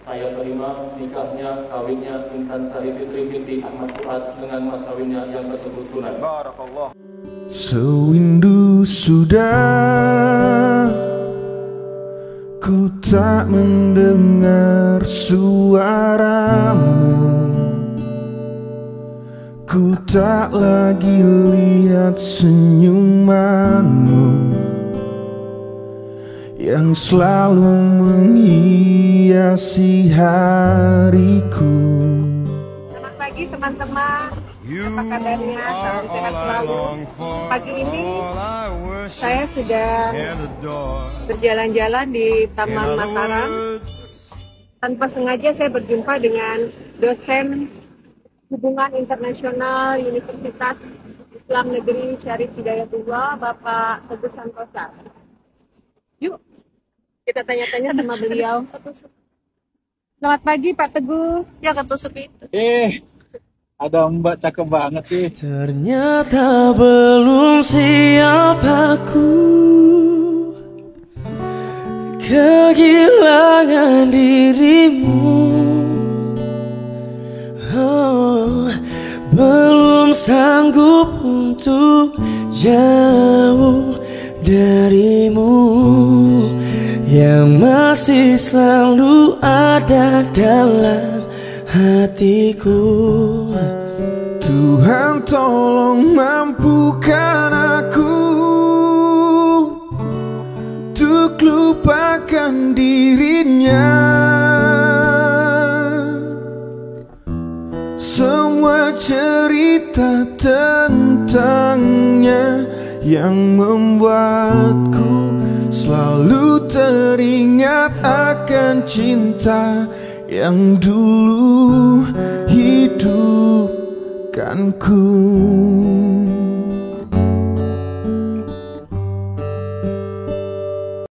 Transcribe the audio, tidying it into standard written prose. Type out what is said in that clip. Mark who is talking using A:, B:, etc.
A: Saya terima nikahnya, kawinnya Intan Sari Fitri binti Ahmad Fuad dengan mas kawinnya yang tersebut tunai. Barakallah.
B: Sewindu sudah ku tak mendengar suaramu, ku tak lagi lihat senyumanmu yang selalu menghiasi hariku.
C: Selamat pagi teman-teman, apa kabarnya? Salam sehat selalu. Pagi ini saya sudah berjalan-jalan di Taman Mataram. Tanpa sengaja saya berjumpa dengan dosen Hubungan Internasional Universitas Islam Negeri Syarif Hidayatullah, Bapak Teguh Santosa. Yuk, kita tanya-tanya sama beliau. Selamat pagi Pak Teguh. Ya, ketusuk itu.
D: Ada Mbak cakep banget sih.
B: Ternyata belum siap aku kehilangan dirimu. Oh, belum sanggup untuk jauh darimu yang masih selalu ada dalam hatiku. Tuhan tolong mampukan aku untuk lupakan dirinya. Semua cerita tentangnya yang membuatku selalu teringat akan cinta yang dulu hidupkanku.